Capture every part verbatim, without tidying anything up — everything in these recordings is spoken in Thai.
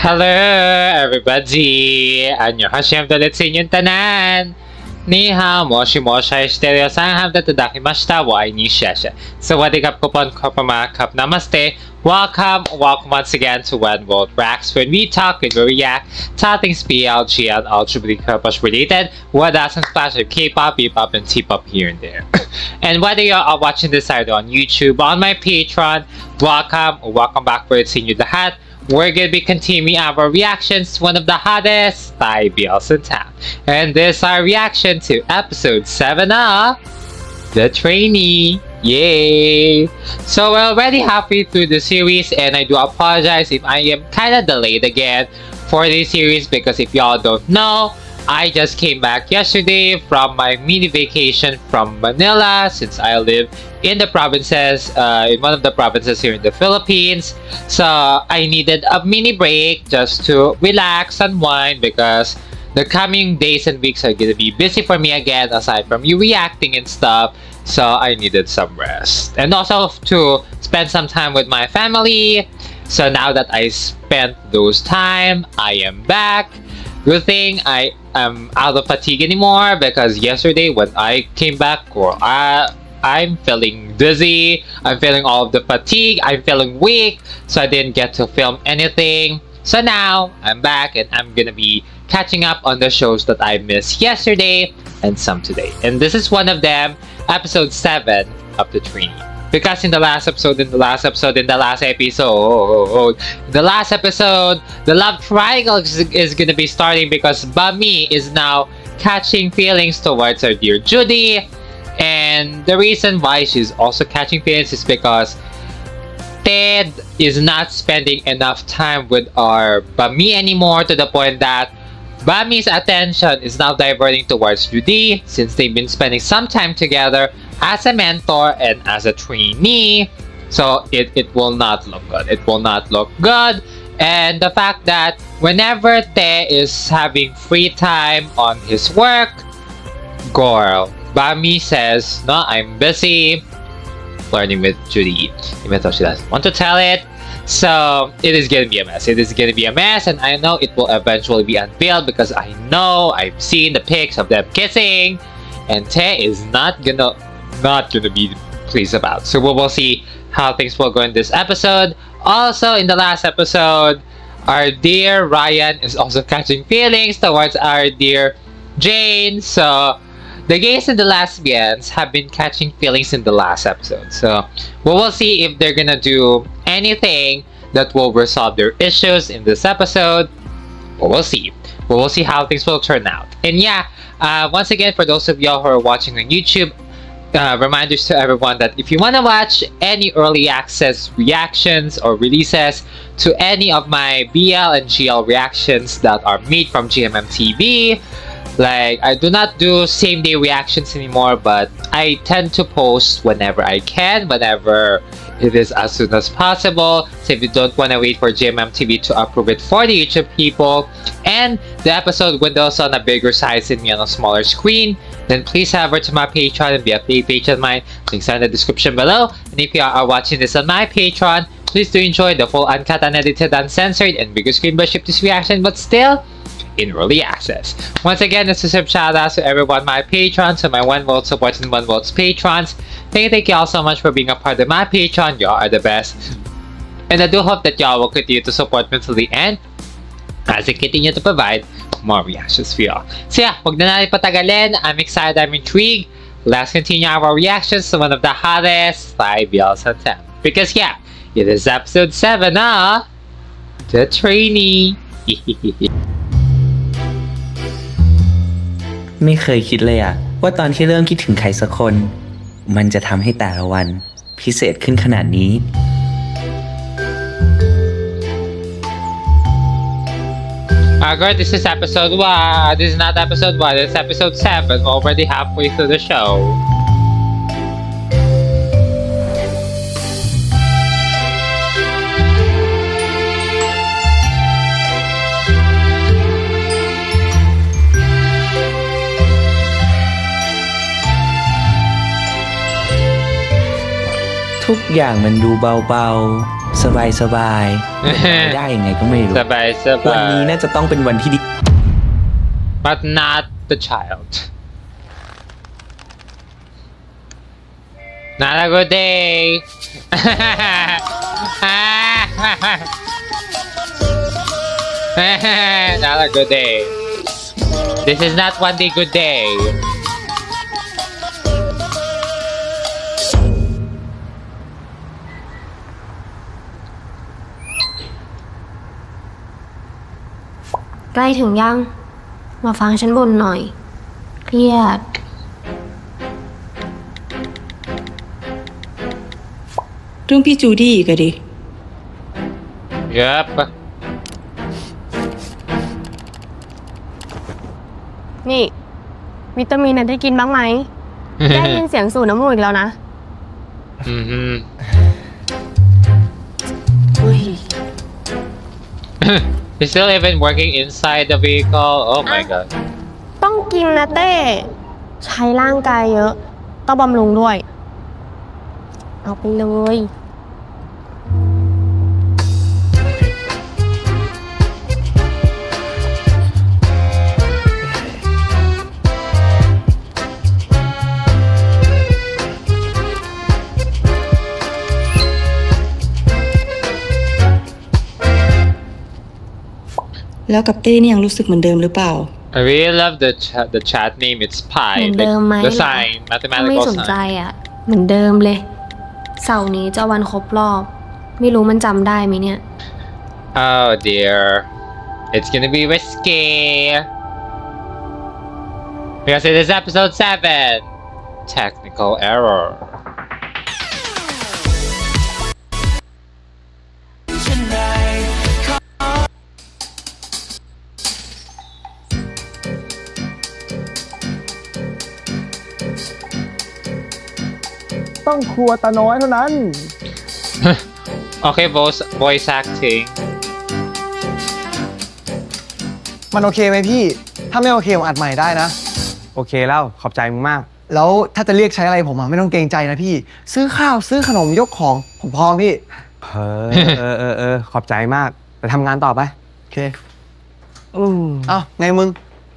Hello everybody! 안녕하세요 ulit sa inyong tanan! Ni hao, moshi moshi stereo san hamda tadakimashita wa ni shasha. So what up kupon kopama cup namaste. Welcome, welcome once again to One World Reacts, when we talk and we react to things P L G and Ultra Purpose related, what doesn't splash of K-pop, B-pop, and T-pop here and there. And whether you are watching this either on YouTube, on my Patreon, welcome or welcome back for seeing you the hat. We're gonna be continuing our reactions to one of the hottest Thai B Ls in town. And this is our reaction to episode seven of The Trainee. Yay! So we're already halfway through the series, and I do apologize if I am kind of delayed again for this series, because if y'all don't know, I just came back yesterday from my mini vacation from Manila, since I live in the provinces, uh, in one of the provinces here in the Philippines. So I needed a mini break just to relax, unwind, because the coming days and weeks are gonna be busy for me again, aside from you reacting and stuff. So I needed some rest, and also to spend some time with my family. So now that I spent those time, I am back. Good thing I am out of fatigue anymore, because yesterday when I came back, or I I'm feeling dizzy, I'm feeling all of the fatigue, I'm feeling weak, so I didn't get to film anything. So now I'm back, and I'm gonna be catching up on the shows that I missed yesterday and some today. And this is one of them, episode seven of The Trainee. Because in the last episode, in the last episode, in the last episode, the last episode, the love triangle is, is gonna be starting, because Bami is now catching feelings towards her dear Judy. And the reason why she's also catching feelings is because Ted is not spending enough time with our Bami anymore, to the point that Bami's attention is now diverting towards Judy, since they've been spending some time together as a mentor and as a trainee. So it, it will not look good. It will not look good. And the fact that whenever Te is having free time on his work, girl, Bami says, no, I'm busy flirting with Judy, even though she doesn't want to tell it. So it is gonna be a mess. It is gonna be a mess, and I know it will eventually be unveiled, because I know I've seen the pics of them kissing, and Te is not gonna not gonna be pleased about. So we will see how things will go in this episode. Also, in the last episode, our dear Ryan is also catching feelings towards our dear Jane. So the gays and the lesbians have been catching feelings in the last episode. So we will see if they're gonna do anything that will resolve their issues in this episode. We will see. We will see how things will turn out. And yeah, uh, once again, for those of y'all who are watching on YouTube, uh, reminders to everyone that if you want to watch any early access reactions or releases to any of my B L and G L reactions that are made from G M M T V, like, I do not do same day reactions anymore, but I tend to post whenever I can, whenever it is as soon as possible. So if you don't want to wait for G M M T V to approve it for the YouTube people, and the episode windows on a bigger size and me on a smaller screen, then please head over to my Patreon and be a paid patron of mine. Links are in the description below. And if you are watching this on my Patreon, please do enjoy the full uncut, unedited, uncensored, and bigger screen version of this reaction, but still in early access. Once again, this is a shout out to everyone, my patrons, to my One World supporters and One World's patrons. Thank you, thank you all so much for being a part of my Patreon. Y'all are the best. And I do hope that y'all will continue to support me till the end, as I continue to provide more reactions for y'all. So yeah, wag na natin patagalin. I'm excited, I'm intrigued. Let's continue our reactions to one of the hottest Thai B Ls in town. Because yeah, it is episode seven of The Trainee. ไม่เคยคิดเลยอะว่าตอนที่เริ่มคิดถึงใครสักคนมันจะทำให้แต่ละวันพิเศษขึ้นขนาดนี้ Alright, this is episode one. This is not episode one, it's episode seven. We're already halfway through the show. Everything ทุกอย่างมันดูเบาๆสบายสบายได้ยังไงก็ไม่รู้สบายสบายวันนี้น่าจะต้องเป็นวันที่ดี but not the child not a good day not a good day this is not one day good day ใกล้ถึงยังมาฟังฉันบ่นหน่อยเครียดเรื่องพี่จูดี้อีกอะดิ Yep นี่วิตามินน่ะได้กินบ้างไหม ได้ยินเสียงสูดน้ำมูกอีกแล้วนะ mm-hmm. He's still even working inside the vehicle oh my god ต้องกินนะเต้ใช้ร่างกายเยอะต้องบำรุงด้วยเอาไปเลยแล้วกับเต้นี่ยังรู้สึกเหมือนเดิมหรือเปล่า I really love the chat the chat name it's เห pi มือนเดิมไหม the sign ถ้าไม่ mathematical สนใจ sign อ่ะเหมือนเดิมเลยเสาร์นี้จะวันครบรอบไม่รู้มันจำได้ไหมเนี่ย oh dear it's gonna be risky because it is episode seven technical error ต้องครัวตาน้อยเท่านั้น okay voice voice acting มันโอเคไหมพี่ ถ้าไม่โอเคผมอัดใหม่ได้นะโอเคแล้วขอบใจมึงมากแล้วถ้าจะเรียกใช้อะไรผมอะไม่ต้องเกรงใจนะพี่ ซื้อข้าวซื้อขนมยกของผมพร้อมพี่เออเออเออเออขอบใจมากไปทำงานต่อไปโอเคอืมเอ้าไงมึง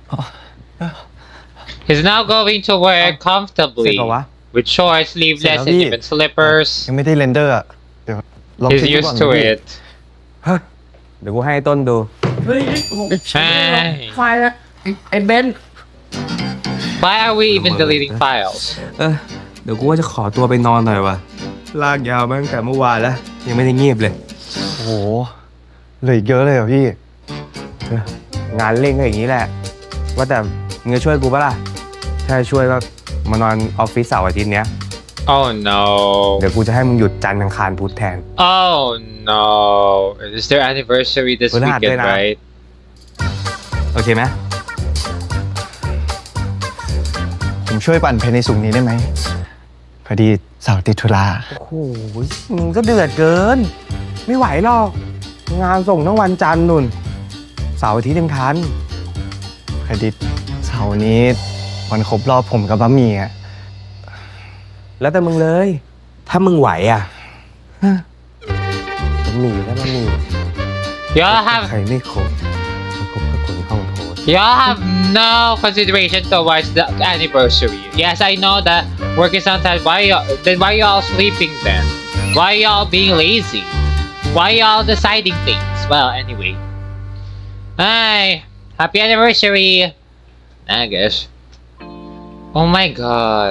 he's now going to work เสร็จ comfortably ปะวะ with short sleeveless and even slippers ยังไม่ได้เรนเดอร์อะเดี๋ยวลอง he's เช็คดูก่อน used to นะพี่ it เดี๋ยวกูให้ต้นดู Hey. ไฟล์ละไอ้เบน why are we even deleting files เออเดี๋ยวกูว่าจะขอตัวไปนอนหน่อยวะลากยาวมาตั้งแต่เมื่อวานแล้วยังไม่ได้เงียบเลยโอ้โหเหลืออีกเยอะเลยเหรอพี่เอองานเร่งก็อย่างนี้แหละ ว่าแต่มึงจะช่วยกูปะล่ะถ้าช่วยก็มานอนออฟฟิศเสาร์อาทิตย์เนี้ย oh no เดี๋ยวกูจะให้มึงหยุดจันทร์อังคารพุธแทน oh no it's their anniversary this พฤหัสด้ว weekend ยนะ right โอเคไหมผมช่วยปั่นเพลงในสุกร์นี้ได้ไหมพอดีเสาร์ติดธุระโอ้โหมึงก็เดือดเกิน ไม่ไหวหรอก งานส่งทั้งวันจันทร์นุ่นเสาร์อาทิตย์ยังทันพอดีเสาร์นี้วันครบรอบผมกับบะหมี่อะแล้วแต่มึงเลย ถ้ามึงไหวอ่ะมันหนีแล้วมันหนี y'all have ใครไม่ครบมันครบกับคนห้องโพส y'all have no consideration towards the anniversary yes I know that work is on time why y'all then why y'all sleeping then why y'all being lazy why y'all deciding things well anyway hi happy anniversary I guess oh my god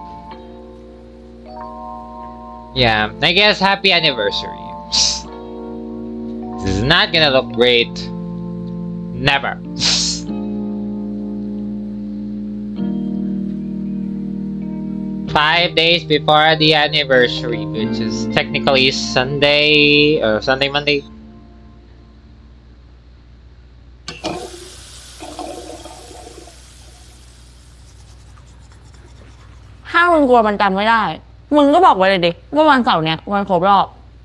yeah I guess happy anniversary this is not gonna look great never five days before the anniversary which is technically Sunday or Sunday Monday ถ้ามึงกลัวมันจำไม่ได้ มึงก็บอกไว้เลยดิว่าวันเสาร์เนี้ยวันครบรอบ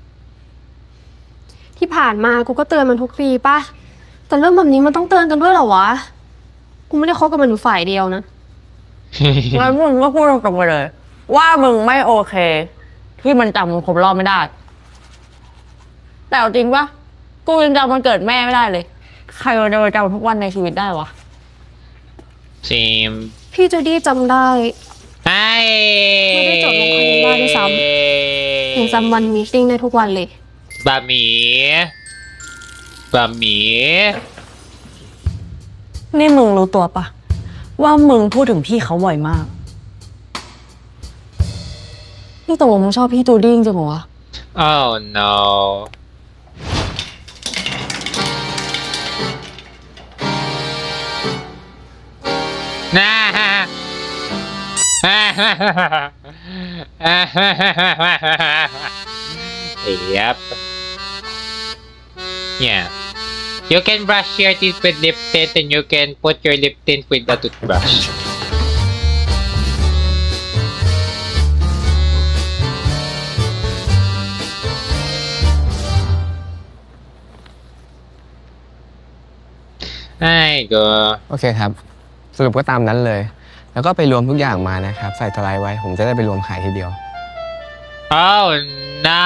ที่ผ่านมากูก็เตือนมันทุกทีป่ะแต่เรื่องแบบนี้มันต้องเตือนกันด้วยเหรอวะกูไม่ได้คบกับมันอยู่ฝ่ายเดียวนะงั้นมึงก็พูดตรงๆไปเลย ว่ามึงไม่โอเค ที่มันจำวันครบรอบไม่ได้แต่เอาจริงปะกูยังจำวันเกิดแม่ไม่ได้เลย ใครจะไปจำทุกวันในชีวิตได้วะจิมพี่จูดี้จำได้ไอ้ไม่ได้จดลงคาเลนดาร์ด้วยซ้ำยังจำวันมีตติ้งได้ทุกวันเลยบะหมี่บะหมี่นี่มึงรู้ตัวปะว่ามึงพูดถึงพี่เขาบ่อยมากนี่ตกลงมึงชอบพี่จูดี้จริงเหรอวะ Oh no น่าฮ่าฮ่าฮ่าฮ่าฮ่า Yep. Yeah. You can brush your teeth with lip tint and you can put your lip tint with the toothbrush. There you go. โอเคครับสรุปก็ตามนั้นเลยแล้วก็ไปรวมทุกอย่างมานะครับใส่สไลด์ไว้ผมจะได้ไปรวมขายทีเดียว Oh no!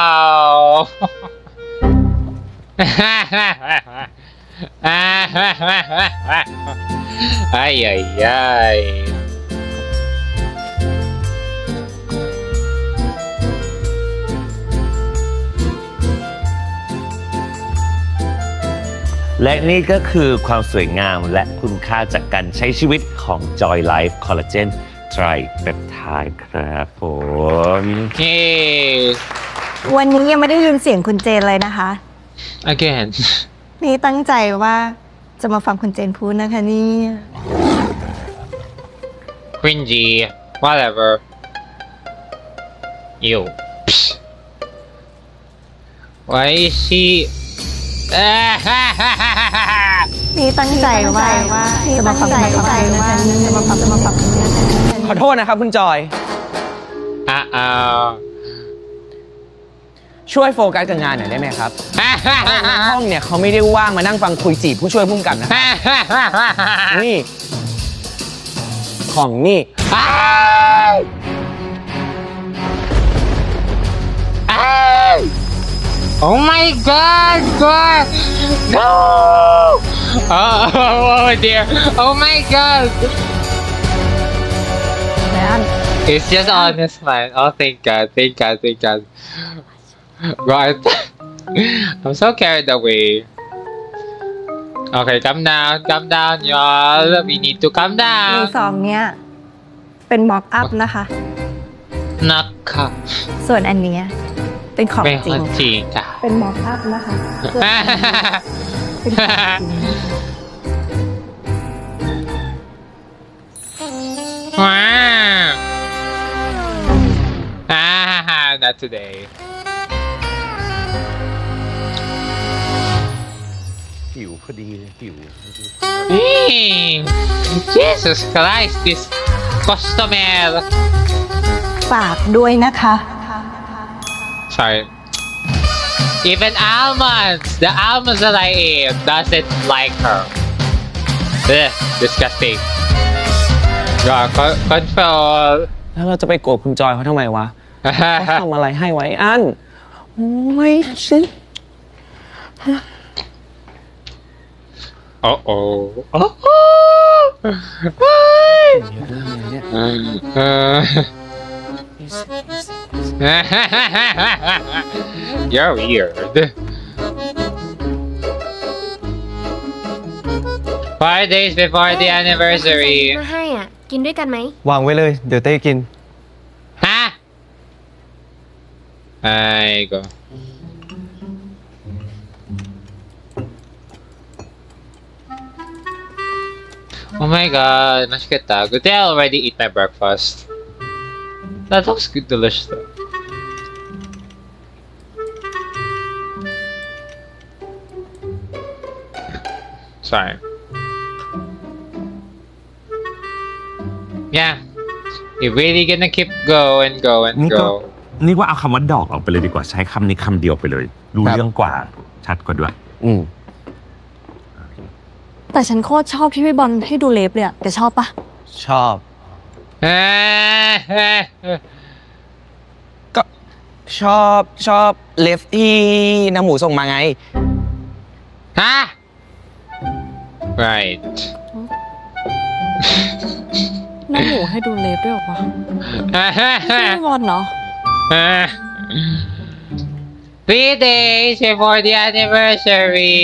Ay ay ay. และนี่ก็คือความสวยงามและคุณค่าจากการใช้ชีวิตของ Joy Life Collagen Tri Peptide ครับผม Hey. วันนี้ยังไม่ได้ยินเสียงคุณเจนเลยนะคะ Again. นี่ตั้งใจว่าจะมาฟังคุณเจนพูดนะคะนี่ Cringy. Whatever. You. Why is she? นี่ตั้งใจว่าจะมาฟังคุณเจนนะคะจะมาฟังจะมาฟังขอโทษนะครับคุณจอย Uh-oh. ช่วยโฟกัสกับงานหน่อยได้ไหมครับ ห้องเนี่ยเขาไม่ได้ว่างมานั่งฟังคุยจีบผู้ช่วยผู้กำกับนะครับนี่ ของนี่ Oh my god, god! No! Oh, oh dear. Oh my god. It's just honest, man. Oh, thank god, thank god, thank god. God. I'm so carried away. Okay, calm down, calm down, y'all. We need to calm ใน down. ซองเนี้ยเป็นม็อกอัพนะคะ Naka. ส่วนอันเนี้ยเป็นของไม่จริงจริงจ้ะเป็นม็อกอัพนะคะเป็นของจริง Wow. Ah, not today. หิวพอดีเลยหิว Hey, Jesus Christ, this customer. ฝากด้วยนะคะ Sorry. Even almonds, the almonds that I ate doesn't like her. Ugh, disgusting. God, co- control. แล้วเราจะไปโกรธคุณจอยเขาทำไมวะเขาทำอะไรให้ไว้อันโอ้ยฉัน Uh oh. Oh. You're weird. Five days before the anniversary. มาให้อ่ะ กินด้วยกันไหมวางไว้เลยเดี๋ยวเต้กิน Huh? There you go. Oh my god, nashikita. Good thing I already eat my breakfast. That looks good, delicious though. Sorry. Yeah. You're really gonna keep going, going, นี่ก็ go. นี่ว่าเอาคำว่าดอกออกไปเลยดีกว่าใช้คำนี้คำเดียวไปเลยรู้ครับเรื่องกว่าชัดกว่าด้วยอืมแต่ฉันโคตรชอบที่พี่บอลให้ดูเล็บเลยอะแกชอบปะชอบ Ah, ก็ชอบชอบเลฟที่น้ำหมูส่งมาไงฮะ right น้ำหมูให้ดูเล็บด้วยหรอวะชื่อบอลเนาะ three days before the anniversary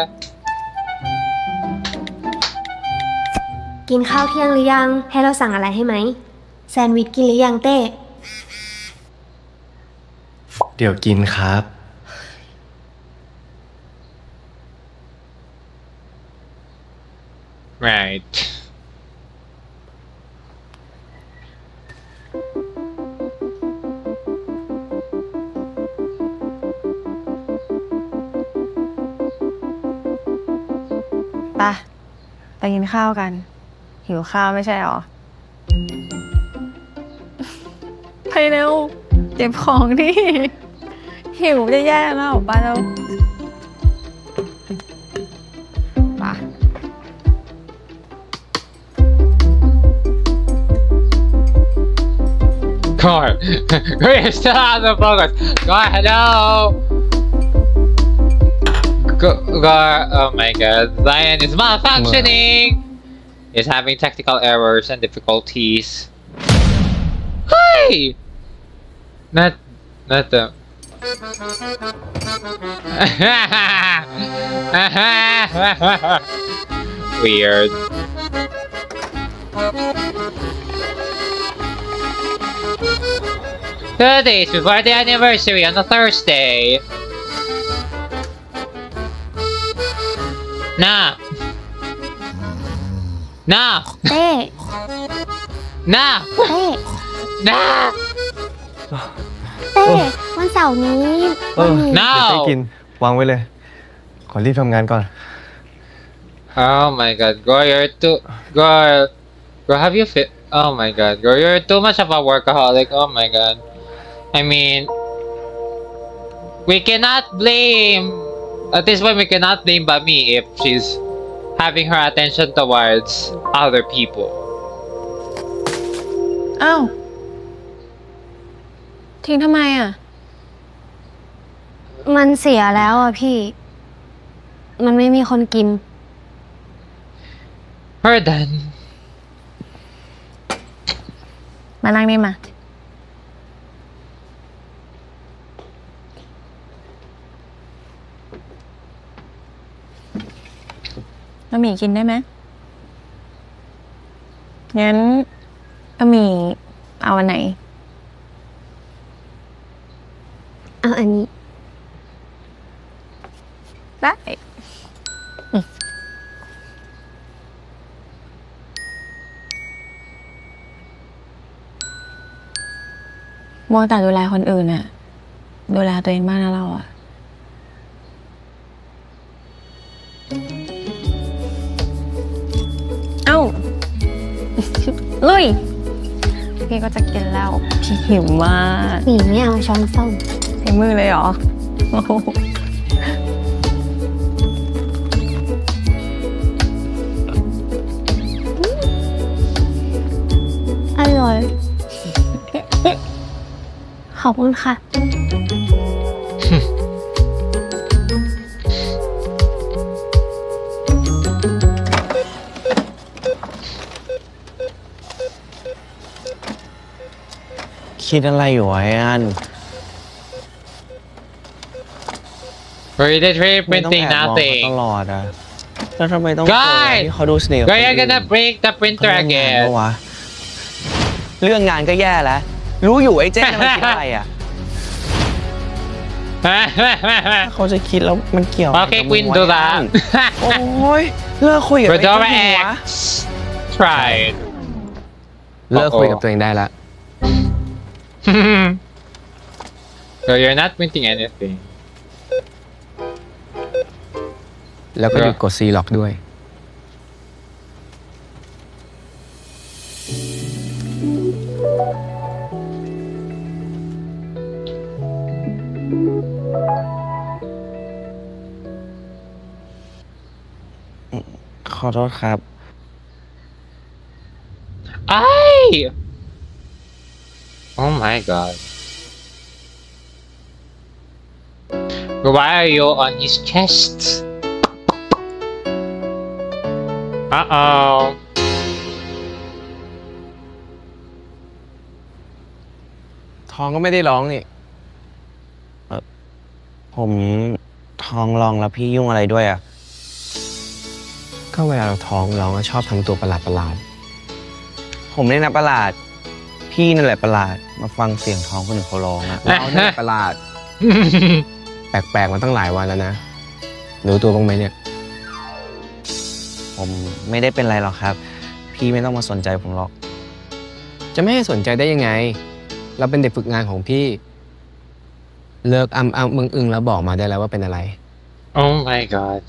กินข้าวเที่ยงหรือยังให้เราสั่งอะไรให้ไหมแซนด์วิชกินหรือยังเต้เดี๋ยวกินครับ right ไปไปกินข้าวกันหิวข้าวไม่ใช่หรอไปเร็วเก็บของดิหิวจะแย่แล้วไปเร็วไป God, we're still out of focus. God, hello. Go, go, oh my God, Zion is malfunctioning. It's having technical errors and difficulties. Hi. Not, not the. Weird. Two days before the anniversary on a Thursday. Nah. Nah. เต้ Nah. เต้ Nah. เต้วันเสาร์นี้เออ No. เดี๋ยวไปกินวางไว้เลย ขอรีบทำงานก่อน Oh my God, girl, you're too, girl, girl, have you fit? Oh my God, girl, you're too much of a workaholic. Oh my God. I mean, we cannot blame. At this point, we cannot blame Bami if she's having her attention towards other people. อ้าวทิ้งทำไมอ่ะมันเสียแล้วอ่ะพี่ มันไม่มีคนกิน We're done. มานั่งนี่มาบะหมี่กินได้ไหมงั้นบะหมี่เอาอันไหนเอาอันนี้ได้อืมมัวแต่ดูแลคนอื่นอะดูแลตัวเองบ้างนะเราอะเอ้า ลุย พี่ก็จะกินแล้ว พี่หิวมากหนีไม่เอาช้อนส้อมใช้มือเลยเหรอโอ้โหอร่อย ขอบคุณค่ะคิดอะไรอยู่วะไอ้อัน We're literally ไม่ต้อง printing แอบมองเขา nothing. ตลอดอะแล้วทำไมต้อง Guys! ที่เขาดูสเนล Girl, you're gonna break the printer เรื่องงาน again. ปะวะเรื่องงานก็แย่แล้ว รู้อยู่ไอ้เจ๊มันคิดอะไรอะเขาจะคิดแล้วมันเกี่ยว Okay, Queen, do that. โอ้ยเลิกคุยกับไอ้เจ้า Redora หญิงวะ X. Tried. เลิกคุยกับตัวเองได้ละ So you're not printing anything. แล้วก็หยุดกดซีล็อกด้วยขอโทษครับ Ay! Oh my God. Why are you on his chest? Uh-oh. ท้องก็ไม่ได้ร้องนี่ผมท้องร้องแล้วพี่ยุ่งอะไรด้วยอ่ะก็เวลาเราท้องร้องก็ชอบทำตัวประหลาดประหลาดผมเนี่ยนะประหลาด พี่นั่นแหละประหลาด มาฟังเสียงท้องคนอื่นเขาร้องอะเราเนี่ยประหลาด แปลกๆมาตั้งหลายวันแล้วนะรู้ตัวบ้างไหมเนี่ยผมไม่ได้เป็นไรหรอกครับ พี่ไม่ต้องมาสนใจผมหรอกจะไม่ให้สนใจได้ยังไง เราเป็นเด็กฝึกงานของพี่ เลิกอ้ำอ้ำมึงอึงแล้วบอกมาได้แล้วว่าเป็นอะไร Oh my god.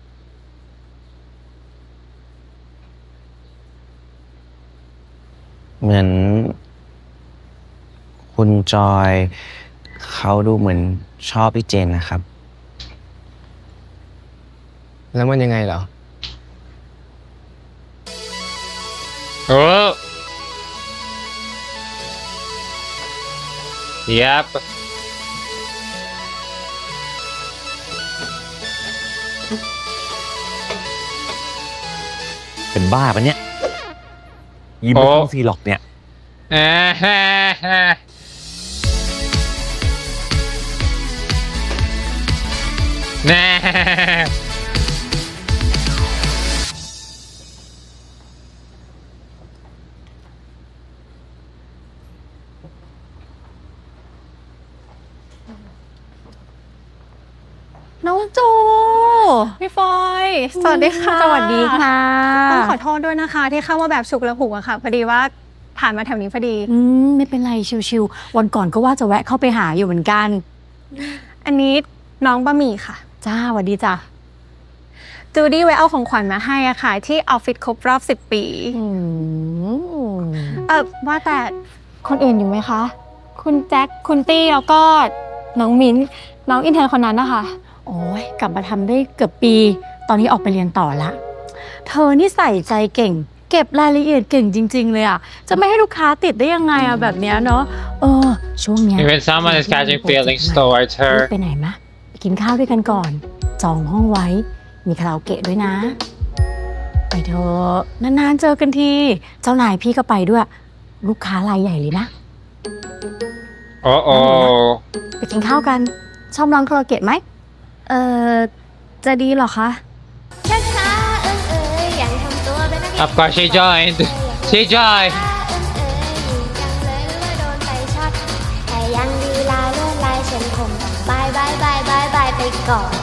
เหมือน คุณจอยเขาดูเหมือนชอบพี่เจนนะครับแล้วมันยังไงเหรอ Oh. Yep. เป็นบ้าปะเนี่ยยิ้มไม่ต้องซีหรอกเนี่ยน้องจูพี่ฟอยสวัสดีค่ะสวัสดีค่ะต้องขอโทษด้วยนะคะที่เข้ามาแบบฉุกละหุกอะค่ะพอดีว่าผ่านมาแถวนี้พอดีอืมไม่เป็นไรชิวๆวันก่อนก็ว่าจะแวะเข้าไปหาอยู่เหมือนกันอันนี้น้องบะหมี่ค่ะจ้าสวัสดีจ้ะจูดี้ไว้เอาของขวัญมาให้อะค่ะที่ออฟฟิศครบรอบสิบปีเออว่าแต่คนอื่นอยู่ไหมคะคุณแจ็คคุณตี้แล้วก็น้องมิ้นน้องอินเทอร์คนนั้นนะคะโอ้ยกลับมาทำได้เกือบปีตอนนี้ออกไปเรียนต่อละเธอนี่ใส่ใจเก่งเก็บรายละเอียดเก่งจริงๆเลยอ่ะจะไม่ให้ลูกค้าติดได้ยังไงอ่ะแบบเนี้ยเนาะเออช่วงเนี้ย Even someone is catching feelings towards her. ไปไหนมะไปกินข้าวด้วยกันก่อนจองห้องไว้มีคาราโอเกะด้วยนะไปเถอะนานๆเจอกันทีเจ้านายพี่ก็ไปด้วยลูกค้ารายใหญ่เลยนะ Uh-oh. ไปกินข้าวกันชอบร้องคาราโอเกะไหมเออจะดีหรอคะ Of course she joined. She joined. แต่ยังดีลาเลื่อนลายฉันคงต้องบายบายบายบายบายไปก่อน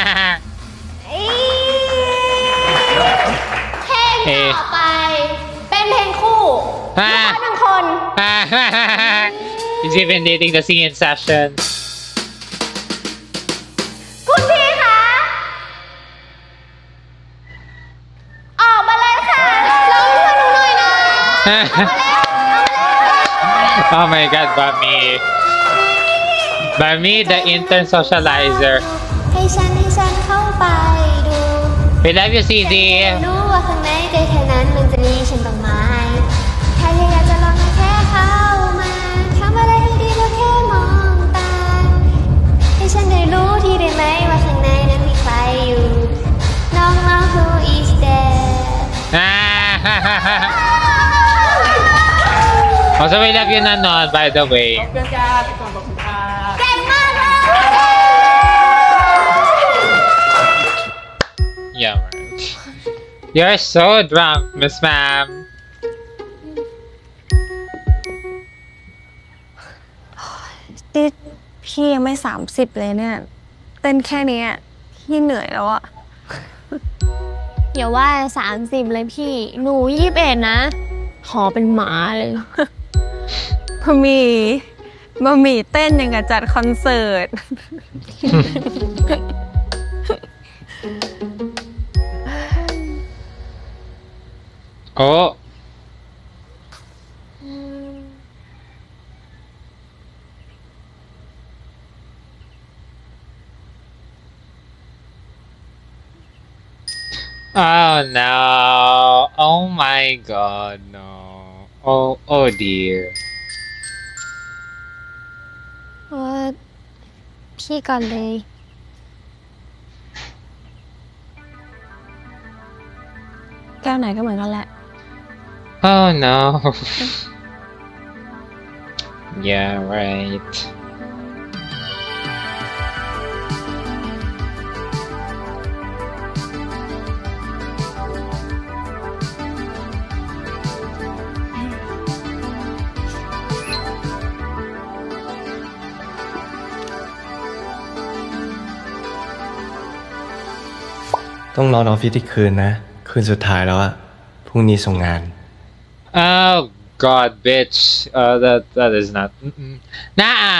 เพลงต่อไปเป็นเพลงคู่ทั้งคน He's even dating the singing session. คุณพี่คะออกมาเลยค่ะร้องให้หนูหน่อยนะ Oh my god, Bami. Bami, the intern socializer. ให้ฉันให้ฉันเข้าไปดู We love you, C D. รู้ว่าข้างในใจเธอนั้นมันจะมีฉันบ้างไหมแค่อยากจะลองแค่เข้ามาทำอะไรให้ดีแล้วแค่มองตาให้ฉันได้รู้ที่ได้ไหมว่าข้างในนั้นมีใครอยู่น้องน้อง who is there Also, we love you, Nanon, by the way. เก่งมากเลย Yeah, man. You're so drunk, Miss Ma'am. นี่พี่ยังไม่สามสิบเลยเนี่ยเต้นแค่นี้พี่เหนื่อยแล้วอะอย่าว่าสามสิบเลยพี่หนูยี่สิบเอ็ดนะขอเป็นหมาเลยบะหมี่บะหมี่เต้นอย่างกับจัดคอนเสิร์ต Oh. Oh no. Oh my god, no. Oh, oh dear. ว่าพี่ก่อนเลยแก้วไหนก็เหมือนกันแหละ Oh no yeah right ต้องนอนออฟฟิศที่คืนนะคืนสุดท้ายแล้วอะพรุ่งนี้ส่งงาน Oh God bitch uh that that is not nah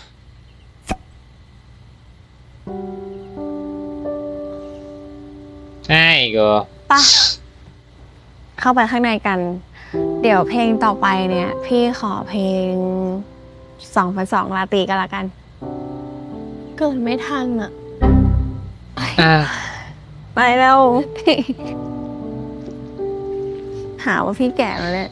there you go ปะเข้าไปข้างในกันเดี๋ยวเพลงต่อไปเนี่ยพี่ขอเพลงสองพันสองลาตีกันละกันเกิดไม่ทันอะไปแล้วหาว่าพี่แก่แล้วเนี่ย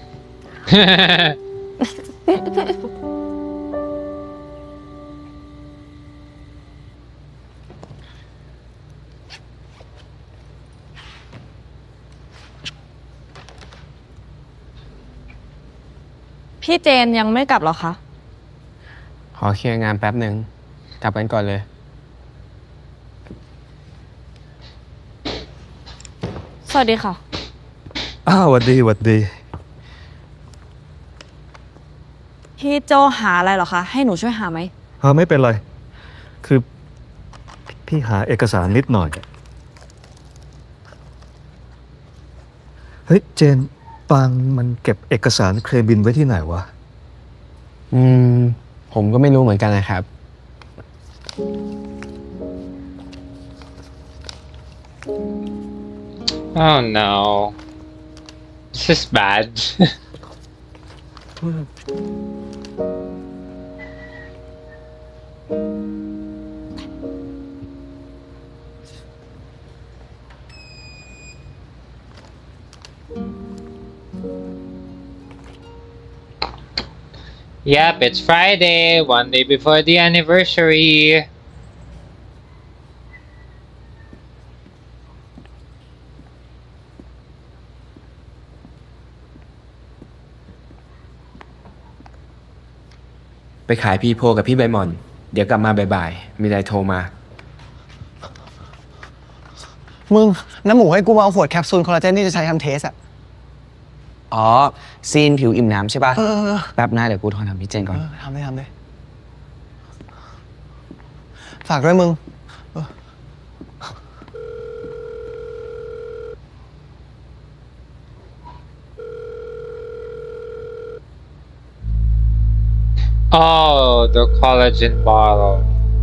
พี่เจนยังไม่กลับหรอคะขอเคลียร์งานแป๊บหนึ่งกลับกันก่อนเลยสวัสดีค่ะอ้าวหวัดดีหวัดดีพี่โจหาอะไรหรอคะให้หนูช่วยหาไหมเออไม่เป็นไรคือพี่หาเอกสารนิดหน่อยเฮ้ยเจนปางมันเก็บเอกสารเคลมบินไว้ที่ไหนวะอืมผมก็ไม่รู้เหมือนกันนะครับ Oh no this is bad Yep, it's Friday, one day before the anniversary. ไปขายพี่โพกับพี่ใบหม่อนเดี๋ยวกลับมาบ่ายๆมีอะไรโทรมามึงน้ำหมูให้กูมาเอาขวดแคปซูลคอลลาเจนที่จะใช้ทำเทสอะอ๋อซีนผิวอิ่มน้ำใช่ป่ะแป๊บหน้าเดี๋ยวกูโทรทำพี่เจนก่อนทำได้ทำได้ฝากด้วยมึง Oh, the collagen bottle.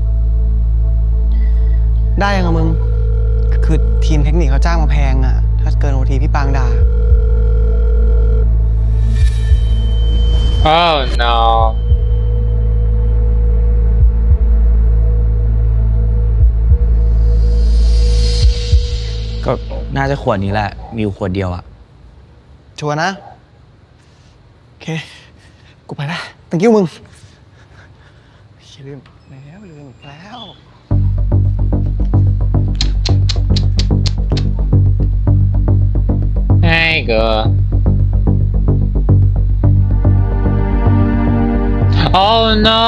ได้ยังอะมึงคือทีมเทคนิคเขาจ้างมาแพงอะถ้าเกินโอทีพี่ปางด่า Oh no. ก็น่าจะขวดนี้แหละมีอยู่ขวดเดียวอะชัวร์นะโอเคกูไปละthank youมึงลืมแล้วลืมแล้ว There you go. Oh no!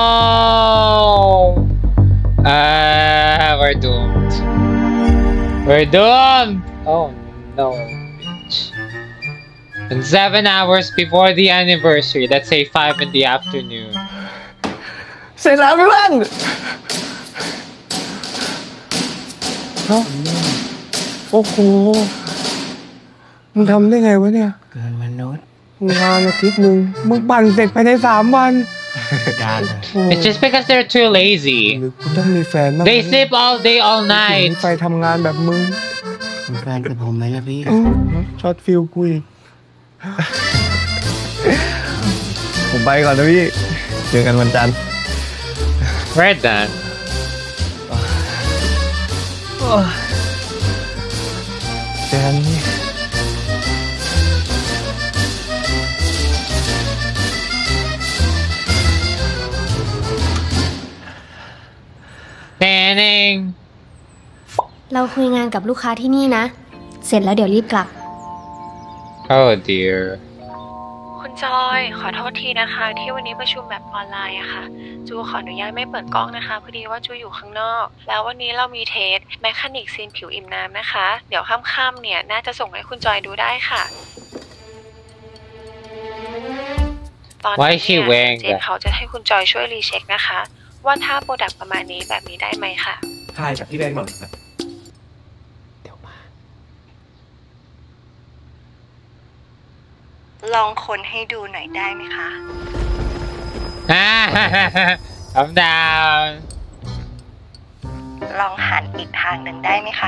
Ah, uh, we're doomed. We're doomed! Oh no, bitch. And seven hours before the anniversary, let's say five in the afternoon. เสร็จแล้วเพื่อนโอ้โหมึงทำได้ไงวะเนี่ยเกินมนุษย์งานอาทิตย์หนึ่งมึงปั่นเสร็จภายในสามวัน It's just because they're too lazy. กูต้องมีแฟนมาก They sleep all day all night. ไปทำงานแบบมึงมีแฟนกับผมไหมล่ะพี่ช็อตฟิลกูอีกผมไปก่อนนะพี่เจอกันวันจันทร์ We're done. Jen. Tanning. เราคุยงานกับลูกค้าที่นี่นะเสร็จแล้วเดี๋ยวรีบกลับ Oh dear คุณจอยขอโทษทีนะคะที่วันนี้ประชุมแบบออนไลน์อะค่ะจูขออนุญาตไม่เปิดกล้องนะคะพอดีว่าจูอยู่ข้างนอกแล้ววันนี้เรามีเทสแมคานิกซีนผิวอิ่มน้ำนะคะเดี๋ยวค่ำๆเนี่ยน่าจะส่งให้คุณจอยดูได้ค่ะตอนนี้เนี่ยเจนเขาจะให้คุณจอยช่วยรีเช็คนะคะว่าถ้าโปรดักต์ประมาณนี้แบบนี้ได้ไหมค่ะใช่จากที่แบงค์บอกครับเดี๋ยวมาลองคนให้ดูหน่อยได้ไหมคะ Calm down ลองหันอีกทางหนึ่งได้ไหมคะ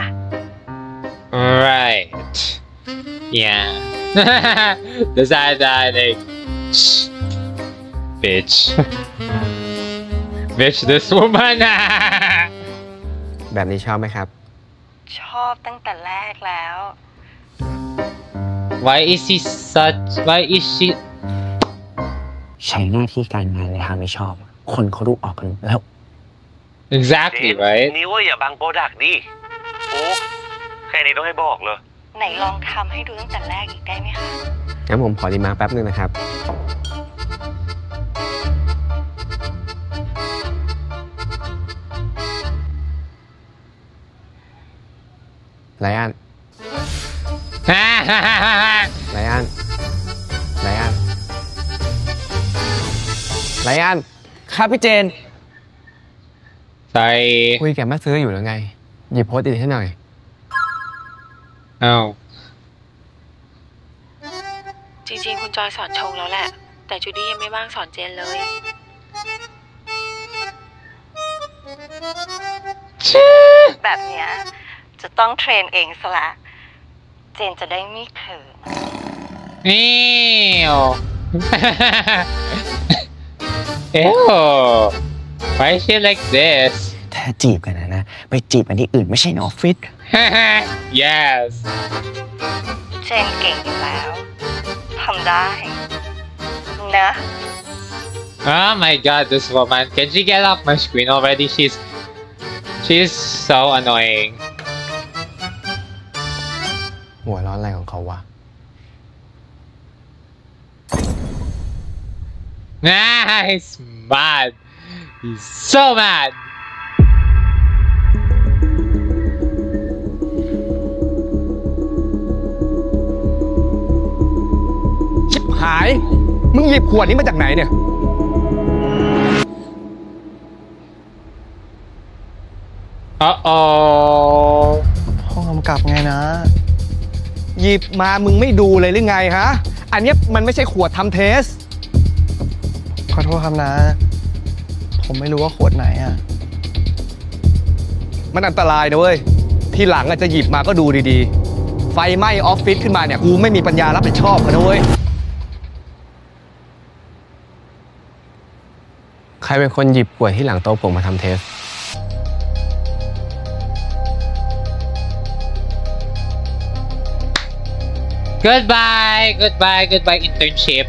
Right Yeah The side eye like Bitch Bitch this woman แบบนี้ชอบไหมครับชอบตั้งแต่แรกแล้ว Why is she such Why is she ใช้หน้าที่การงานเลยทางไม่ชอบ คนเขารู้ออกกันแล้ว Exactly right นี่ว่าอย่าบังโปรดักต์ดิโอ้แค่นี้ต้องให้บอกเลยไหนลองทำให้ดูตั้งแต่แรกอีกได้ไหมคะงั้นผมขอรีมาร์คแป๊บนึงนะครับ ไลอ้อน ไลอ้อน ไลอ้อน ไลอ้อนครับพี่เจนใส่คุยกับแม่ซื้ออยู่แล้วไง หยิบโพสต์อีกให้หน่อยอ้าวจริงๆคุณจอยสอนชงแล้วแหละแต่จูดี้ยังไม่ว่างสอนเจนเลยแบบเนี้ยจะต้องเทรนเองซะละเจนจะได้ไม่เขินนี่ Ew Why is she like this ถ้าจีบกันนะนะ ไปจีบกันที่อื่นไม่ใช่ในออฟฟิศ Yes เจนเก่งอยู่แล้วทำได้นะ Oh my god this woman Can she get off my screen already She's She's so annoying หัวร้อนอะไรของเขาวะ Nah he's mad He's so mad ชิบหาย มึงหยิบขวดนี้มาจากไหนเนี่ย Uh-oh พ่อกำกับไงนะหยิบมามึงไม่ดูเลยหรือไงฮะ อันนี้มันไม่ใช่ขวดทำเทสขอโทษครับนะ ผมไม่รู้ว่าขวดไหนอ่ะมันอันตรายนะเว้ย ทีหลังอาจจะหยิบมาก็ดูดีๆ ไฟไหม้ออฟฟิศขึ้นมาเนี่ยกูไม่มีปัญญารับผิดชอบนะเว้ย ใครเป็นคนหยิบขวดที่หลังโต๊ะผมมาทำเทส Goodbye Goodbye Goodbye internship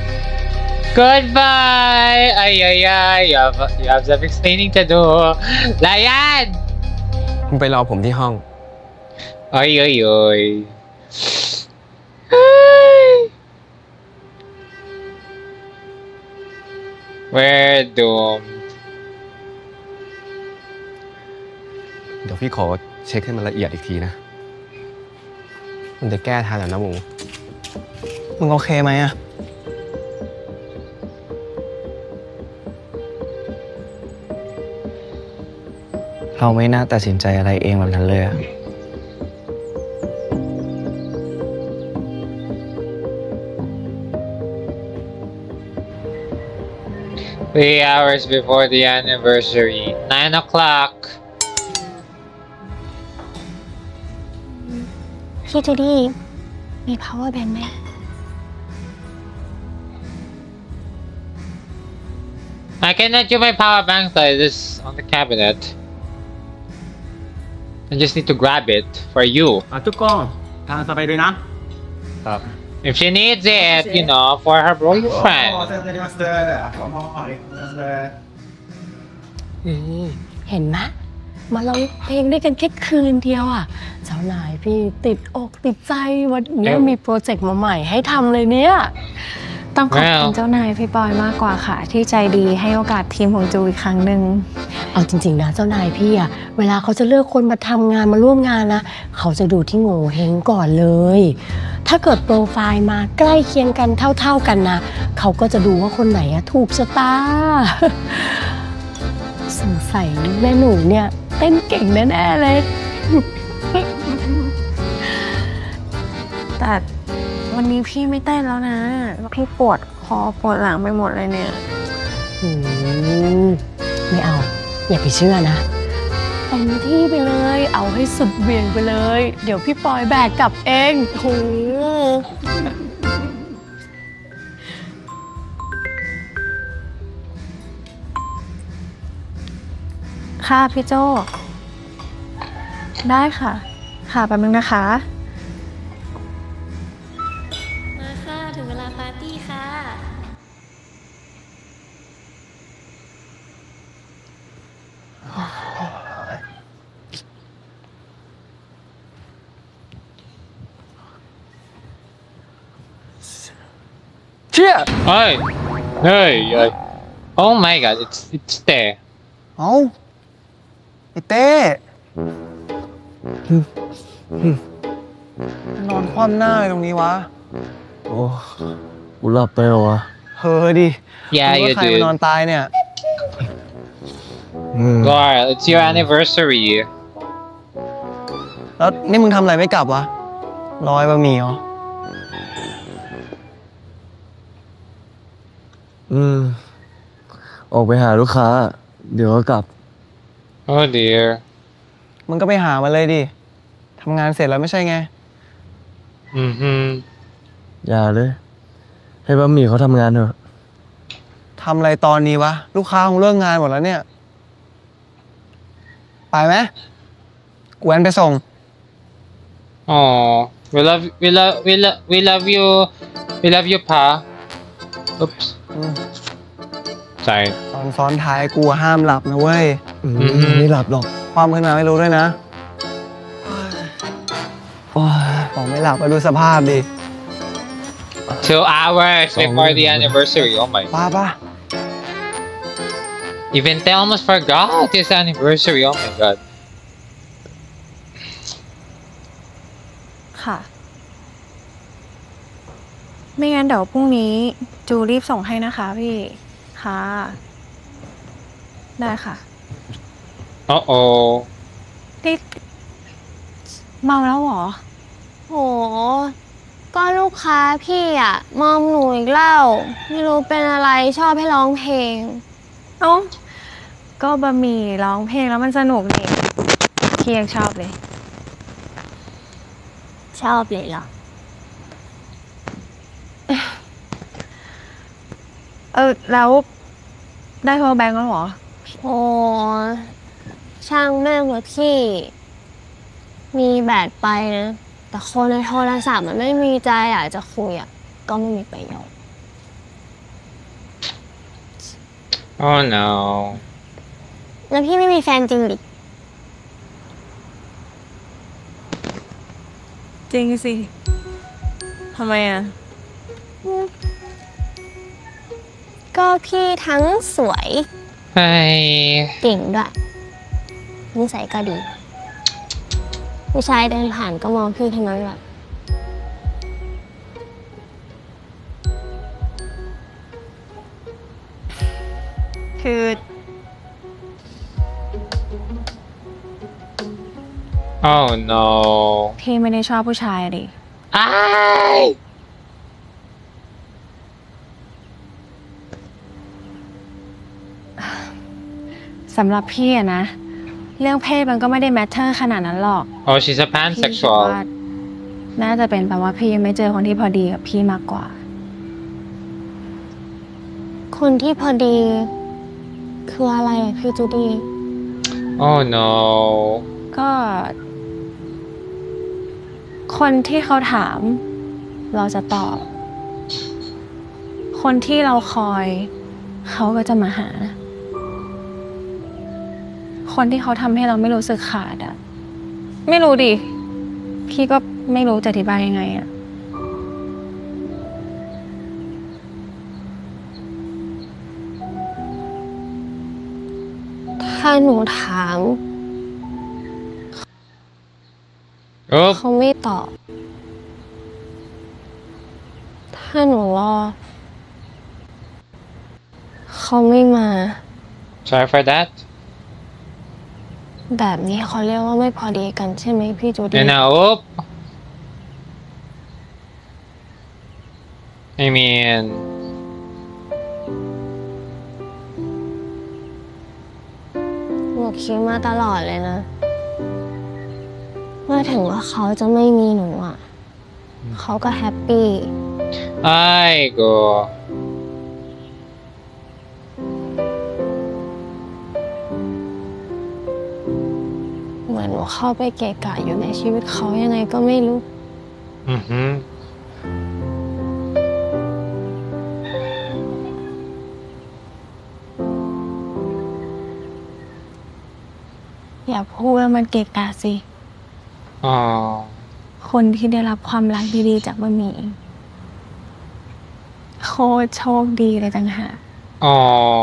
Goodbye Ay ay ay You have, you have some explaining to do Layan มึงไปรอผมที่ห้อง Ay ay ay We're doomed เดี๋ยวพี่ขอเช็คให้มันละเอียดอีกทีนะ มันจะแก้ทันหรอนะหมูมึงโอเคไหมอะเราไม่น่าตัดสินใจอะไรเองแบบนั้นเลยอะ Three hours before the anniversary Nine o'clock พี่จูดี้มี power bank ไหม I cannot use my power bank though it is on the cabinet I just need to grab it for you ทุกคนทางสบายด้วยนะ If she needs it you know for her boyfriend เห็นไหมมาร้องเพลงด้วยกันแค่คืนเดียวอ่ะเจ้านายพี่ติดอกติดใจวันนี้มีโปรเจกต์มาใหม่ให้ทำเลยเนี่ยต้องขอบคุณเจ้านายพี่ปอยมากกว่าค่ะที่ใจดีให้โอกาสทีมของจูอีกครั้งหนึ่งเอาจริงๆนะเจ้านายพี่อ่ะเวลาเขาจะเลือกคนมาทำงานมาร่วมงานนะเขาจะดูที่โง่เฮงก่อนเลยถ้าเกิดโปรไฟล์มาใกล้เคียงกันเท่าๆกันนะเขาก็จะดูว่าคนไหนอะถูกชะตาสงสัยแม่หนูเนี่ยเต้นเก่งแน่ๆเลยแต่วันนี้พี่ไม่เต้นแล้วนะพี่ปวดคอปวดหลังไปหมดเลยเนี่ยไม่เอาอย่าไปเชื่อนะเต็มที่ไปเลยเอาให้สุดเบี่ยงไปเลยเดี๋ยวพี่ปอยแบกกลับเองโหค่ะพี่โจได้ค่ะค่ะแป๊บนึงนะคะมาค่ะถึงเวลาปาร์ตี้ค่ะเชี่ยเฮ้ยเฮ้ยเฮ้ย Oh my god it's it's there เอ้าไอ้เต้นอนคว่ำหน้าเลยตรงนี้วะโอ้กูหลับไปเหรอวะเฮ้ยดิ Yeah you do ใครมานอนตายเนี่ย Girl it's your anniversary แล้วนี่มึงทำอะไรไม่กลับวะรอยบะหมี่เหรออืมออกไปหาลูกค้าเดี๋ยวก็กลับ Oh dear มึงก็ไปหามาเลยดิทำงานเสร็จแล้วไม่ใช่ไงอือฮึอย่าเลยให้บะหมี่เขาทำงานเถอะทำอะไรตอนนี้วะลูกค้าคงเลิกงานหมดแล้วเนี่ยไปไหมกูแอนไปส่งอ๋อ we love we love we love we love you we love you pa oops ใช่ตอนซ้อนท้ายกูห้ามหลับนะเว้ยไม่หลับหรอกความขึ้นมาไม่รู้ด้วยนะบอกไม่หลับไปดูสภาพดิ two hours before the anniversary oh my ป้าป้า even they almost forgot this anniversary oh my god ค่ะไม่งั้นเดี๋ยวพรุ่งนี้จูรีบส่งให้นะคะพี่ค่ะได้ค่ะโอ้โอ้นี่เมาแล้วเหรอโหก็ลูกค้าพี่อะมอมหนูอีกแล้วไม่รู้เป็นอะไรชอบให้ร้องเพลงเอ้าก็บะหมี่ร้องเพลงแล้วมันสนุกนี่พี่ยังชอบเลยชอบเลยเหรอเออแล้วได้โทรแบงก์แล้วเหรอโอ้ช่างแม่งเลยพี่มีแบตไปนะแต่คนในโทรศัพท์มันไม่มีใจอยากจะคุยอ่ะก็ไม่มีประโยชน์ Oh no แล้วพี่ไม่มีแฟนจริงดิจริงสิทำไมอ่ะก็พี่ทั้งสวยเก่งด้วยนิสัยก็ดีผู้ชายเดินผ่านก็มองพี่ทั้งนั้นแหละคือ Oh no พี่ไม่ได้ชอบผู้ชายดิอ้ายสำหรับพี่อะนะเรื่องเพศมันก็ไม่ได้แมทเทอร์ขนาดนั้นหรอก Oh she's a pansexual น่าจะเป็นแปลว่าพี่ยังไม่เจอคนที่พอดีกับพี่มากกว่าคนที่พอดีคืออะไรอะพี่จูดี้ Oh no ก็คนที่เขาถามเราจะตอบคนที่เราคอยเขาก็จะมาหาคคนที่เขาทำให้เราไม่รู้สึกขาดอะไม่รู้ดิพี่ก็ไม่รู้จะอธิบายยังไงอะถ้าหนูถามเขาไม่ตอบถ้าหนูรอเขาไม่มา Sorry for that แบบนี้เขาเรียกว่าไม่พอดีกันใช่ไหมพี่จูดี้ And now up I mean หนูคิดมาตลอดเลยนะว่าถึงว่าเขาจะไม่มีหนูอ่ะเขาก็แฮปปี้ไอ้กูเหมือนหนูเข้าไปเกะกะอยู่ในชีวิตเขายังไงก็ไม่รู้อือฮึอย่าพูดว่ามันเกะกะสิอ๋อคนที่ได้รับความรักดีๆจากบะหมี่โคตรโชคดีเลยต่างหากอ๋อ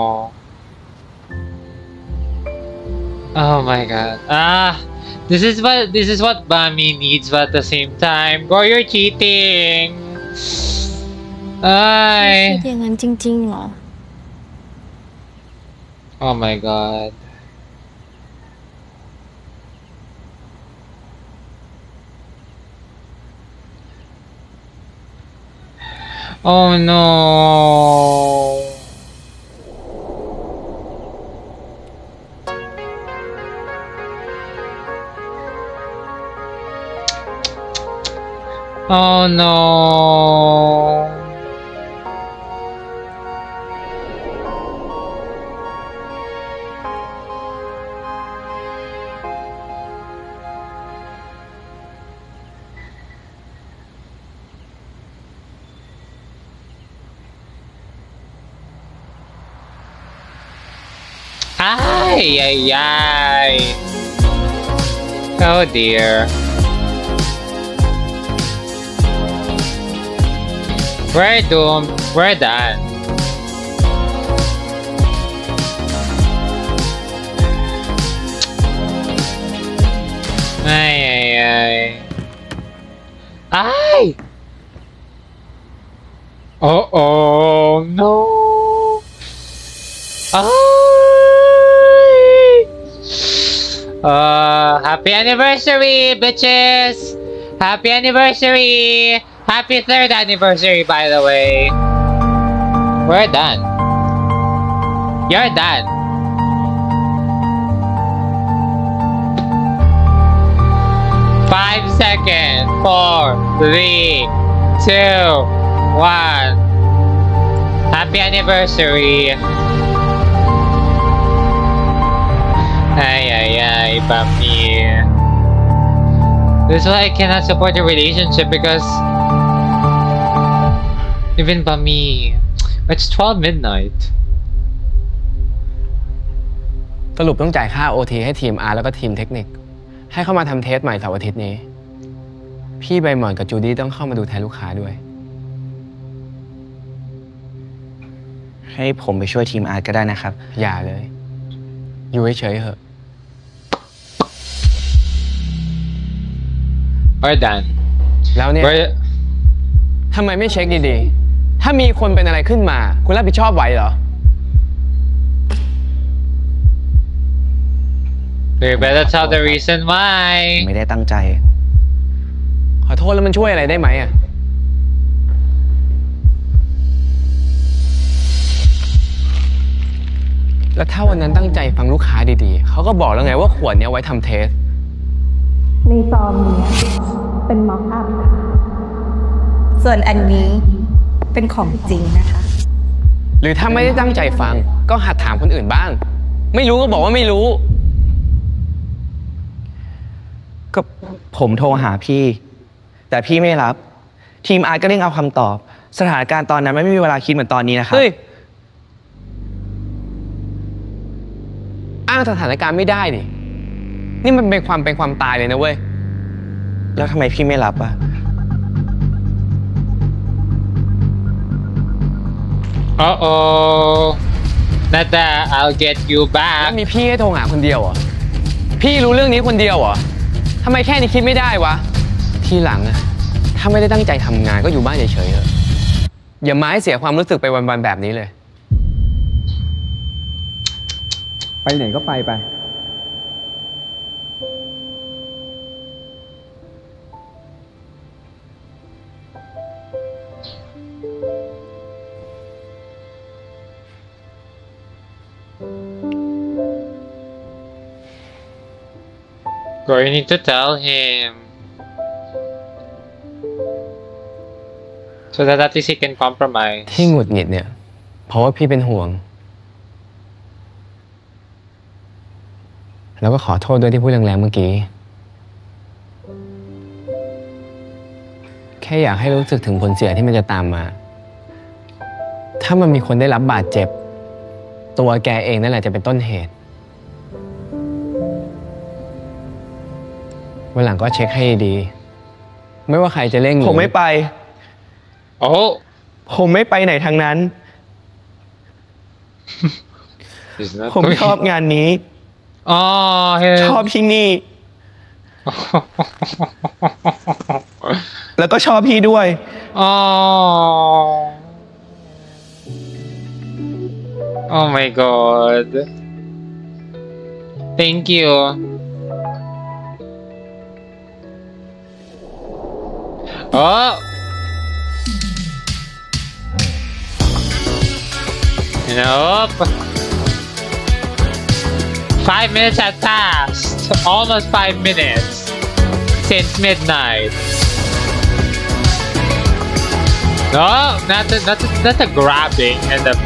Oh my god ah this is what this is what Bami needs but at the same time girl you're cheating ไอ้คิดอย่างนั้นจริงๆเหรอ Oh my god Oh no Oh no Ay, ay, ay. Oh dear. We're doomed. We're done. Ay, ay, ay. Ay! Uh oh, no. Oh! Uh, happy anniversary, bitches! Happy anniversary! Happy third anniversary, by the way. We're done. You're done. Five seconds. Four, three, two, one. Happy anniversary. Ay, ay, ay, Bami. That's why I cannot support the relationship because even Bami, it's twelve midnight. สรุปต้องจ่ายค่า โอ ที ให้ทีม R แล้วก็ทีมเทคนิคให้เข้ามาทำเทสใหม่เสาร์อาทิตย์นี้พี่ใบหมอนกับจูดี้ต้องเข้ามาดูแทนลูกค้าด้วยให้ผมไปช่วยทีม R ก็ได้นะครับอย่าเลยอยู่เฉยๆเหอะ We're done แล้วเนี่ยทำไมไม่เช็คดีๆถ้ามีคนเป็นอะไรขึ้นมาคุณรับผิดชอบไหวเหรอ You better tell the reason why ไม่ได้ตั้งใจขอโทษแล้วมันช่วยอะไรได้ไหมอ่ะแล้วถ้าวันนั้นตั้งใจฟังลูกค้าดีๆเขาก็บอกแล้วไงว่าขวดนี้ไว้ทำเทสในซองนี้เป็นม็อกอัพค่ะส่วนอันนี้เป็นของจริงนะคะหรือถ้าไม่ได้ตั้งใจฟังก็หัดถามคนอื่นบ้างไม่รู้ก็บอกว่าไม่รู้ก็ผมโทรหาพี่แต่พี่ไม่รับทีมอาร์ตก็เร่งเอาคำตอบสถานการณ์ตอนนั้นไม่มีเวลาคิดเหมือนตอนนี้นะครับอ้างสถานการณ์ไม่ได้ดินี่มันเป็นความเป็นความตายเลยนะเว้ยแล้วทำไมพี่ไม่รับอ่ะโอ้โอ้ Nata I'll get you back แล้วมีพี่ให้โทรหาคนเดียวเหรอพี่รู้เรื่องนี้คนเดียวเหรอทำไมแค่นี้คิดไม่ได้วะทีหลังอะถ้าไม่ได้ตั้งใจทำงานก็อยู่บ้านเฉยๆเถอะอย่ามาให้เสียความรู้สึกไปวันๆแบบนี้เลยไปไหนก็ไปไป Girl, you need to tell him so that at least he can compromise. ที่หงุดหงิดเนี่ยเพราะว่าพี่เป็นห่วงแล้วก็ขอโทษด้วยที่พูดแรงๆเมื่อกี้แค่อยากให้รู้สึกถึงผลเสียที่มันจะตามมาถ้ามันมีคนได้รับบาดเจ็บตัวแกเองนั่นแหละจะเป็นต้นเหตุวันหลังก็เช็คให้ดีไม่ว่าใครจะเร่งผมไม่ไปโอ้ผมไม่ไปไหนทางนั้น ผมชอบงานนี้อ๋อชอบที่นี่ แล้วก็ชอบพี่ด้วยอ๋อ Oh my god Thank you Oh Nope Five minutes have passed almost five minutes since midnight No not the not the, not the grabbing and the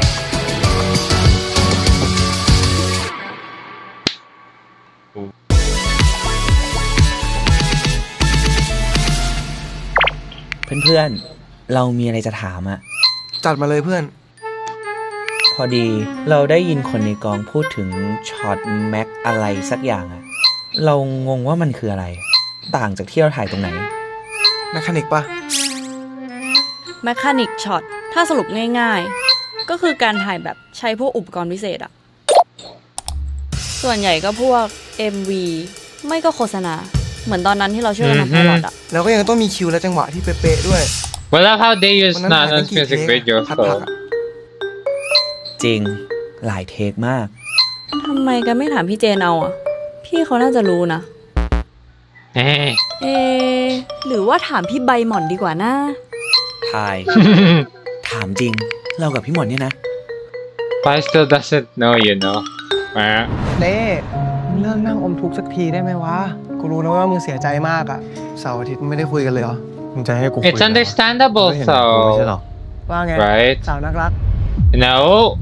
เพื่อนๆเรามีอะไรจะถามอะจัดมาเลยเพื่อนพอดีเราได้ยินคนในกองพูดถึงช็อตแม็กอะไรสักอย่างอะเรางงว่ามันคืออะไรต่างจากที่เราถ่ายตรงไหนแมคานิกปะแมคานิกช็อตถ้าสรุปง่ายๆก็คือการถ่ายแบบใช้พวกอุปกรณ์พิเศษอะส่วนใหญ่ก็พวก เอ็ม วี ไม่ก็โฆษณาเหมือนตอนนั้นที่เราช่วยกันทำไพลอตอะแล้วก็ยังต้องมีคิวและจังหวะที่เป๊ะๆด้วย Well, that's how they use Nanon's music videos though. จริงหลายเทคมากทำไมกันไม่ถามพี่เจนเอาอ่ะพี่เขาน่าจะรู้นะเอเอหรือว่าถามพี่ใบหม่อนดีกว่านะทาย ถามจริงเรากับพี่หม่อนเนี่ยนะ I still doesn't know you know เต้เลิกนั่งอมทุกข์สักทีได้ไหมวะกูรู้นะว่ามึงเสียใจมากอ่ะเสาร์อาทิตย์ไม่ได้คุยกันเลยเหรอมึงจะให้กูคุย It's understandable so ว่าไง right สาวนักรัก No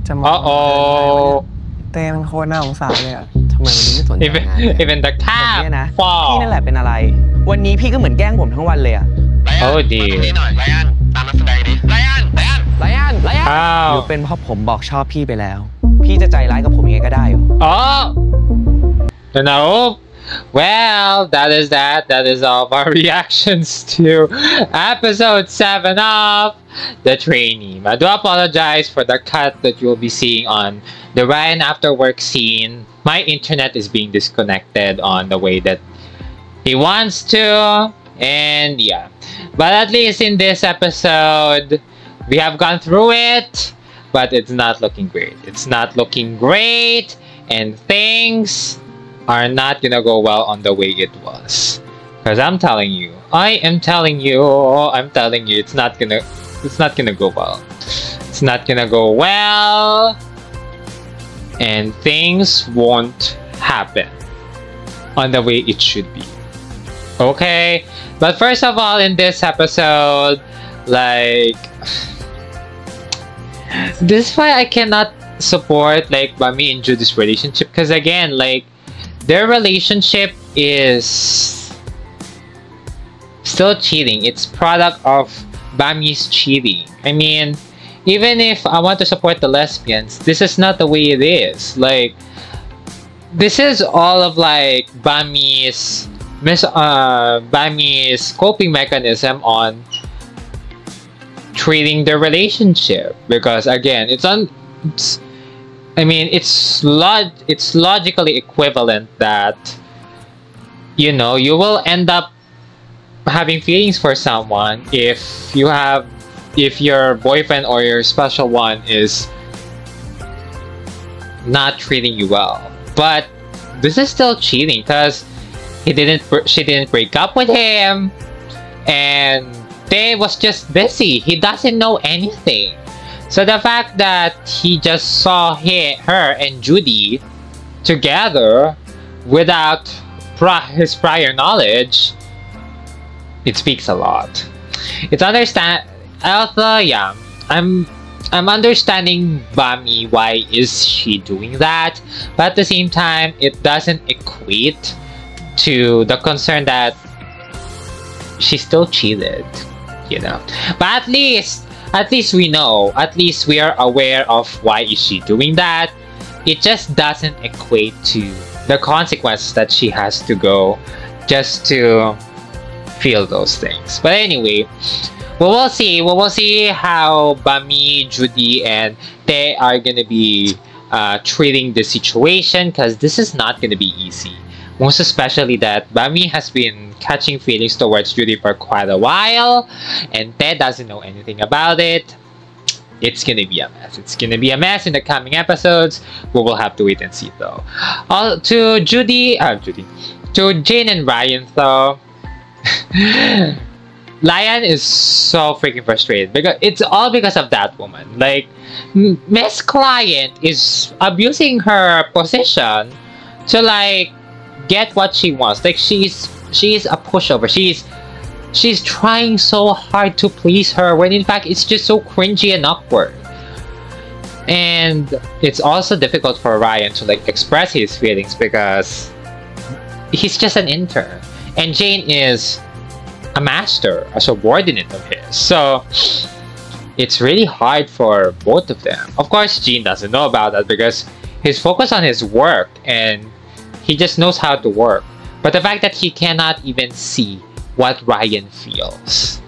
Uh-oh เต้มันโคตรน่าสงสารเลยอ่ะทำไมวันนี้ไม่สนใจงาน Even the cat เนี่ยนะพี่นั่นแหละเป็นอะไรวันนี้พี่ก็เหมือนแกล้งผมทั้งวันเลยอ่ะ Oh dear ไลอ้อนตามนักแสดงดิไลอ้อนไลอ้อนไลอ้อนไลอ้อนหรือเป็นเพราะผมบอกชอบพี่ไปแล้วพี่จะใจร้ายกับผมยังไงก็ได้อยู่ Oh No Well, that is that. That is all of our reactions to episode seven of The Trainee. I do apologize for the cut that you'll be seeing on the Ryan after work scene. My internet is being disconnected on the way that he wants to. And yeah. But at least in this episode, we have gone through it. But it's not looking great. It's not looking great. And things are not gonna go well on the way it was, because I'm telling you, I am telling you, I'm telling you, it's not gonna, it's not gonna go well. It's not gonna go well, and things won't happen on the way it should be. Okay, but first of all, in this episode, like, this is why I cannot support like Bami and Judy's relationship, because again, like, their relationship is still cheating. It's product of Bami's cheating. I mean, even if I want to support the lesbians, this is not the way it is. Like, this is all of like Bami's Miss uh Bami's coping mechanism on treating the relationship, because again, it's on it's, I mean, it's log it's logically equivalent that, you know, you will end up having feelings for someone if you have if your boyfriend or your special one is not treating you well. But this is still cheating because he didn't she didn't break up with him, and Tae was just busy. He doesn't know anything. So the fact that he just saw he, her and Judy together without pri his prior knowledge, it speaks a lot. It's understand also, yeah, I'm I'm understanding Bami why is she doing that, but at the same time it doesn't equate to the concern that she still cheated, you know. But at least at least we know, at least we are aware of why is she doing that. It just doesn't equate to the consequences that she has to go just to feel those things. But anyway, we will see. We will see how Bami, Judy, and Tae are gonna be uh, treating the situation, because this is not gonna be easy. Most especially that Bami has been catching feelings towards Judy for quite a while, and Tae doesn't know anything about it. It's gonna be a mess. It's gonna be a mess in the coming episodes. We will have to wait and see though. All to Judy, uh, Judy, to Jane and Ryan though. Ryan is so freaking frustrated because it's all because of that woman. Like, Miss Client is abusing her position to like get what she wants. Like, she's she's a pushover. She's she's trying so hard to please her when in fact it's just so cringy and awkward. And it's also difficult for Ryan to like express his feelings because he's just an intern, and Jane is a master, a subordinate of his. So it's really hard for both of them. Of course, Jane doesn't know about that because he's focused on his work and he just knows how to work. But the fact that he cannot even see what Ryan feels.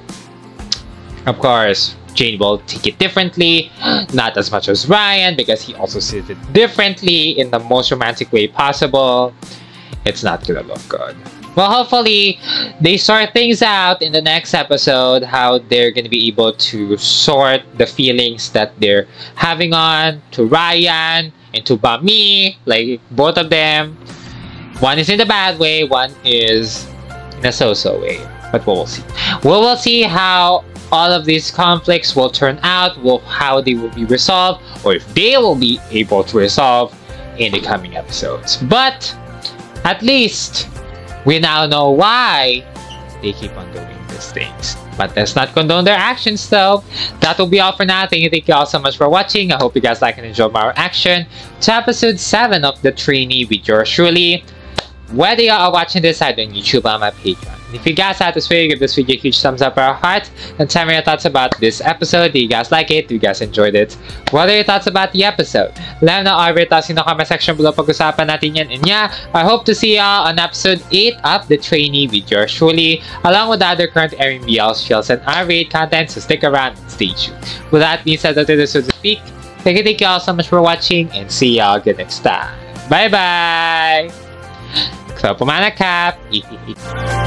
Of course, Jane will take it differently, not as much as Ryan because he also sees it differently in the most romantic way possible. It's not gonna look good. Well, hopefully they sort things out in the next episode, how they're gonna be able to sort the feelings that they're having on to Ryan and to Bami, like both of them. One is in the bad way, one is in a so-so way, but we will see. We will see how all of these conflicts will turn out, will how they will be resolved, or if they will be able to resolve in the coming episodes. But at least we now know why they keep on doing these things. But let's not condone their actions though. That will be all for now. Thank you, thank you all so much for watching. I hope you guys like and enjoyed my reaction to episode seven of The Trainee with yours truly. Whether you are watching this either on YouTube or on my Patreon. And if you guys had this video, give this video a huge thumbs up or a heart. And tell me your thoughts about this episode. Do you guys like it? Do you guys enjoyed it? What are your thoughts about the episode? Let me know all your thoughts in the comment section below. Pag-usapan natin yan. And yeah, I hope to see y'all on episode eight of The Trainee with yours truly, along with the other current airing B L Shills and R-rated content. So stick around and stay tuned. With that being said, that's it so to speak. Thank you, thank you all so much for watching, and see y'all again next time. Bye bye! So, pumanakap!